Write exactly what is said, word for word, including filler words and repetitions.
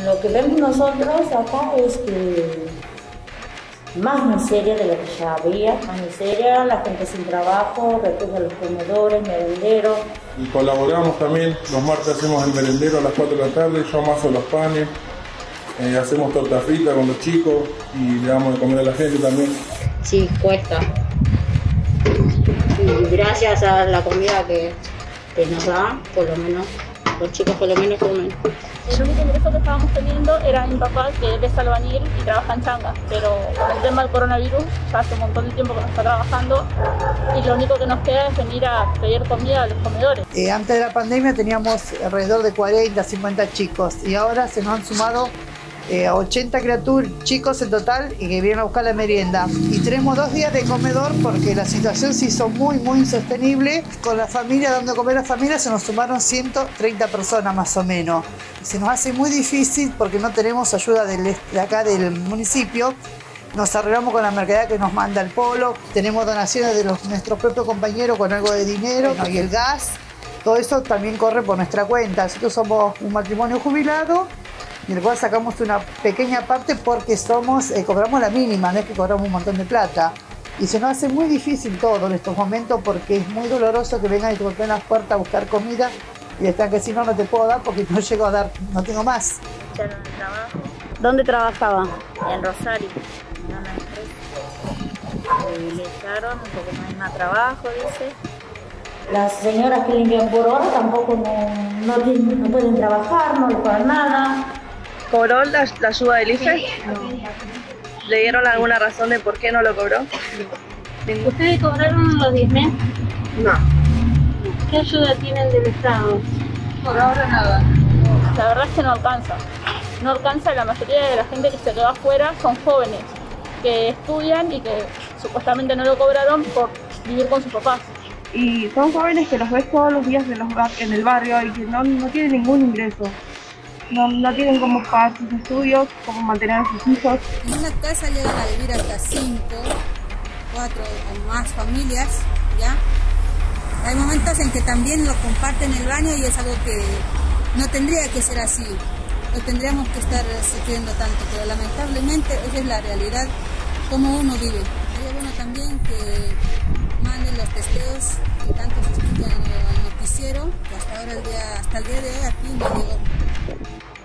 Lo que vemos nosotros acá es que más miseria de lo que ya había, más miseria, la gente sin trabajo, recurre a los comedores, merenderos. Y colaboramos también, los martes hacemos el merendero a las cuatro de la tarde, yo amaso los panes, eh, hacemos torta frita con los chicos y le damos de comer a la gente también. Sí, cuesta. Y gracias a la comida que, que nos da, por lo menos, los chicos por lo menos comen. El único ingreso que estábamos teniendo era mi papá, que él es albañil y trabaja en Changa, pero con el tema del coronavirus ya hace un montón de tiempo que no está trabajando y lo único que nos queda es venir a pedir comida a los comedores. Eh, antes de la pandemia teníamos alrededor de cuarenta, cincuenta chicos y ahora se nos han sumado eh, ochenta criaturas, chicos en total, y que vienen a buscar la merienda. Y tenemos dos días de comedor porque la situación se hizo muy, muy insostenible. Con la familia, dando a comer a la familia, se nos sumaron ciento treinta personas más o menos. Se nos hace muy difícil porque no tenemos ayuda del, de acá del municipio. Nos arreglamos con la mercadería que nos manda el Polo. Tenemos donaciones de los, nuestros propios compañeros con algo de dinero, bueno, y el gas. Todo eso también corre por nuestra cuenta. Nosotros somos un matrimonio jubilado, en el cual sacamos una pequeña parte porque somos, eh, cobramos la mínima, no es que cobramos un montón de plata. Y se nos hace muy difícil todo en estos momentos porque es muy doloroso que vengan y te golpeen las puertas a buscar comida y están que si no, no te puedo dar porque no llego a dar, no tengo más. Echaron el trabajo ¿Dónde trabajaba? en Rosario, en una empresa. Y le echaron porque no hay más trabajo, dice. Las señoras que limpian por hora tampoco no, no, tienen, no pueden trabajar, no les pagan nada. ¿Cobró la, la ayuda del I F E? No. ¿Le dieron alguna razón de por qué no lo cobró? ¿Ustedes cobraron los diez mil? No. ¿Qué ayuda tienen del Estado? Por ahora nada. La verdad es que no alcanza. No alcanza, la mayoría de la gente que se quedó afuera son jóvenes que estudian y que supuestamente no lo cobraron por vivir con sus papás. Y son jóvenes que los ves todos los días en, los bar en el barrio y que no, no tienen ningún ingreso. No, no tienen cómo pagar sus estudios, cómo mantener a sus hijos. En una casa llegan a vivir hasta cinco, cuatro o más familias, ¿ya? Hay momentos en que también lo comparten el baño y es algo que no tendría que ser así. No tendríamos que estar sufriendo tanto, pero lamentablemente esa es la realidad, como uno vive. Sería bueno también que manden los testeos que tanto se escuchan en el noticiero, que hasta ahora el día, hasta el día de hoy aquí no llegó.